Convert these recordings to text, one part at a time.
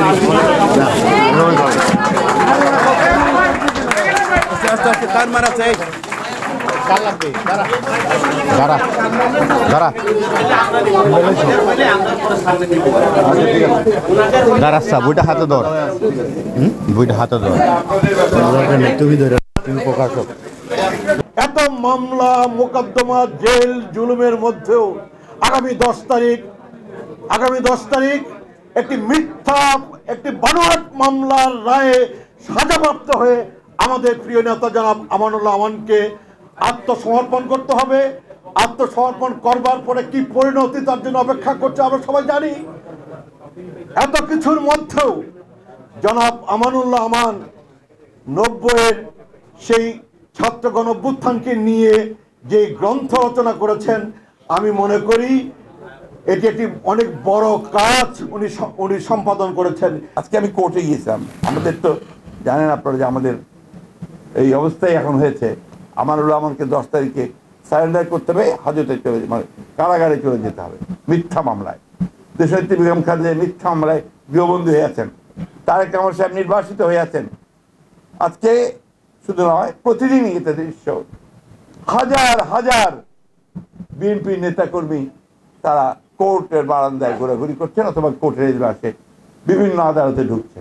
বইটা হাতে ধর, বইটা হাতে ধর, তুমি ধরে, তুমি প্রকাশক। এত মামলা মোকদ্দমা জেল জুলুমের মধ্যেও আগামী 10 তারিখ একটি মিথ্যা একটি বানোয়াট মামলার রায়ে সাজাপ্রাপ্ত হয়ে আমাদের প্রিয় নেতা জনাব আমানুল্লাহ আমানকে আত্মসমর্পণ করতে হবে। আত্মসমর্পণ করবার পরে কি পরিণতি তার জন্য অপেক্ষা করছে আমরা সবাই জানি। এত কিছুর মধ্যেও জনাব আমানুল্লাহ আমান 90-এর সেই ছাত্র গণঅভ্যুত্থানকে নিয়ে যে গ্রন্থ রচনা করেছেন, আমি মনে করি এটি একটি অনেক বড় কাজ উনি সম্পাদন করেছেন। আজকে আমি কোর্টে গিয়েছিলাম। আমাদের তো জানেন আপনারা যে আমাদের এই অবস্থায় এখন হয়েছে, আমানুল্লাহ আমানকে 10 তারিখে সারেন্ডার করতে হবে, হাজতে চলে মানে কারাগারে চলে যেতে হবে মিথ্যা মামলায়। দেশনেত্রী বেগম খালেদা মিথ্যা মামলায় গৃহবন্দী হয়ে আছেন, তারেক রহমান সাহেব নির্বাসিত হয়ে আছেন। আজকে শুধু নয়, প্রতিদিনই এটা দৃশ্য, হাজার হাজার বিএনপি নেতাকর্মী তারা কোর্টের বারান্দায় ঘোরাঘুরি করছেন অথবা কোর্টের এজলাসে বিভিন্ন আদালতে ঢুকছেন।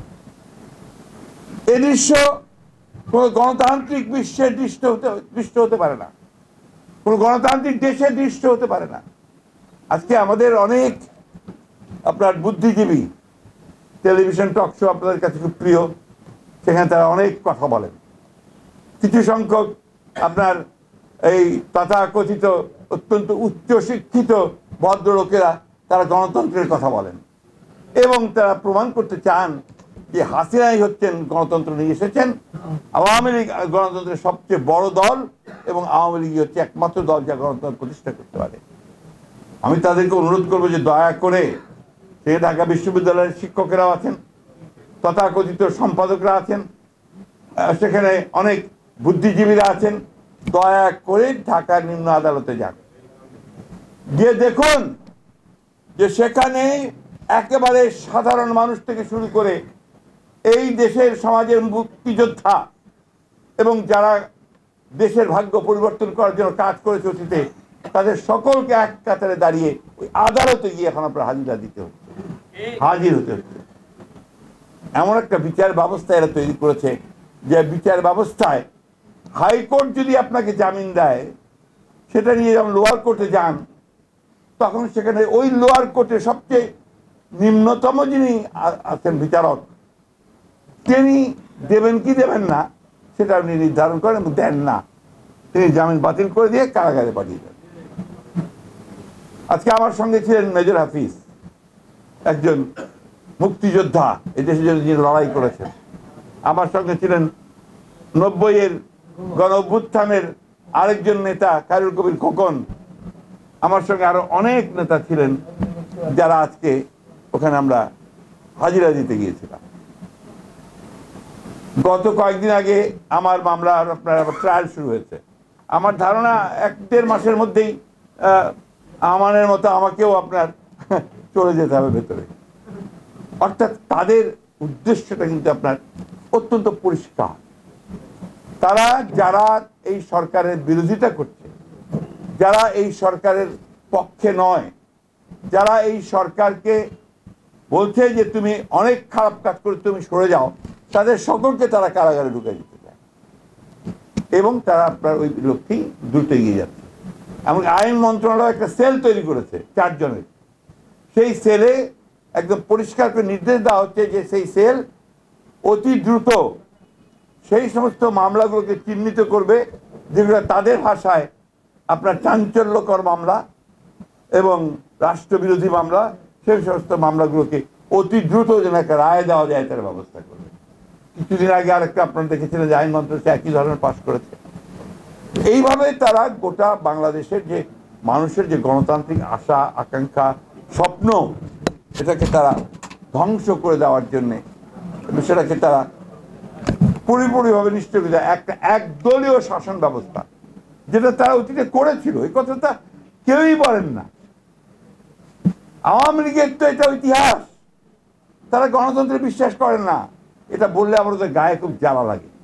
এই দৃশ্য কোন গণতান্ত্রিক বিশ্বের দৃশ্য হতে পারে না, কোন গণতান্ত্রিক দেশের দৃশ্য হতে পারে না। আজকে আমাদের অনেক আপনার বুদ্ধিজীবী টেলিভিশন টক শো আপনাদের কাছে খুব প্রিয়, সেখানে তারা অনেক কথা বলেন। কিছু সংখ্যক আপনার এই তথাকথিত অত্যন্ত উচ্চ শিক্ষিত ভদ্রলোকেরা তারা গণতন্ত্রের কথা বলেন এবং তারা প্রমাণ করতে চান যে হাসিনাই হচ্ছেন গণতন্ত্র নিয়ে এসেছেন। আওয়ামী লীগ গণতন্ত্রের সবচেয়ে বড় দল এবং আওয়ামী লীগ হচ্ছে একমাত্র দল যা গণতন্ত্র প্রতিষ্ঠা করতে পারে। আমি তাদেরকে অনুরোধ করবো যে দয়া করে, সে ঢাকা বিশ্ববিদ্যালয়ের শিক্ষকেরাও আছেন, তথাকথিত সম্পাদকরা আছেন, সেখানে অনেক বুদ্ধিজীবীরা আছেন, দয়া করে ঢাকার নিম্ন আদালতে যান, গিয়ে দেখুন যে সেখানে একেবারে সাধারণ মানুষ থেকে শুরু করে এই দেশের সমাজের মুক্তিযোদ্ধা এবং যারা দেশের ভাগ্য পরিবর্তন করার জন্য কাজ করেছে অতীতে, তাদের সকলকে এক কাতারে দাঁড়িয়ে ওই আদালতে গিয়ে এখন আপনার হাজির হতে হচ্ছে। এমন একটা বিচার ব্যবস্থা এরা তৈরি করেছে যে বিচার ব্যবস্থায় হাইকোর্ট যদি আপনাকে জামিন দেয়, সেটা নিয়ে যখন লোয়ার কোর্টে যান তখন সেখানে ওই লোয়ার কোর্টে সবচেয়ে নিম্নতম যিনি আছেন বিচারক, তিনি দেবেন কি দেবেন না সেটা উনি নির্ধারণ করেন এবং দেন না, তিনি জামিন বাতিল করে দিয়ে কারাগারে পাঠিয়ে দেন। আজকে আমার সঙ্গে ছিলেন মেজর হাফিজ, একজন মুক্তিযোদ্ধা, এই দেশের জন্য যিনি লড়াই করেছেন। আমার সঙ্গে ছিলেন 90-এর গণ অভ্যুত্থানের আরেকজন নেতা খায়রুল কবির খোকন। আমার সঙ্গে আরো অনেক নেতা ছিলেন যারা আজকে ওখানে আমরা হাজিরা দিতে গিয়েছিলাম। গত কয়েকদিন আগে আমার মামলার আপনার ট্রায়াল শুরু হয়েছে। আমার ধারণা 1-1.5 মাসের মধ্যেই আমানের মতো আমাকেও আপনার চলে যেতে হবে ভেতরে। অর্থাৎ তাদের উদ্দেশ্যটা কিন্তু আপনার অত্যন্ত পরিষ্কার। তারা যারা এই সরকারের বিরোধিতা করছে, যারা এই সরকারের পক্ষে নয়, যারা এই সরকারকে বলছে যে তুমি অনেক খারাপ কাজ করে তুমি সরে যাও, তাদের সকলকে তারা কারাগারে ঢুকে দিতে চায় এবং তারা আপনার ওই লক্ষ্যেই দ্রুত এগিয়ে যাচ্ছে। এমন আইন মন্ত্রণালয় একটা সেল তৈরি করেছে 4 জনের। সেই সেলে একদম পরিষ্কার করে নির্দেশ দেওয়া হচ্ছে যে সেই সেল অতি দ্রুত সেই সমস্ত মামলাগুলোকে চিহ্নিত করবে যেগুলো তাদের ভাষায় আপনার চাঞ্চল্যকর মামলা এবং রাষ্ট্রবিরোধী মামলা, সেই সমস্ত মামলাগুলোকে অতি দ্রুত যেন একটা রায় দেওয়া যায় তার ব্যবস্থা করবে। কিছুদিন আগে আরেকটা আপনারা দেখেছিলেন যে আইন মন্ত্রণালয় একই ধরনের পাশ করেছে। এইভাবে তারা গোটা বাংলাদেশের যে মানুষের যে গণতান্ত্রিক আশা আকাঙ্ক্ষা স্বপ্ন, এটাকে তারা ধ্বংস করে দেওয়ার জন্যে, সেটাকে তারা পরিপূর্ণভাবে নিশ্চয় করে দেয় একটা একদলীয় শাসন ব্যবস্থা, যেটা তারা অতীতে করেছিল। এই কথাটা কেউই বলেন না। আওয়ামী লীগের তো এটা ইতিহাস তারা গণতন্ত্রে বিশ্বাস করেন না। এটা বললে আমার ওদের গায়ে খুব জ্বালা লাগে।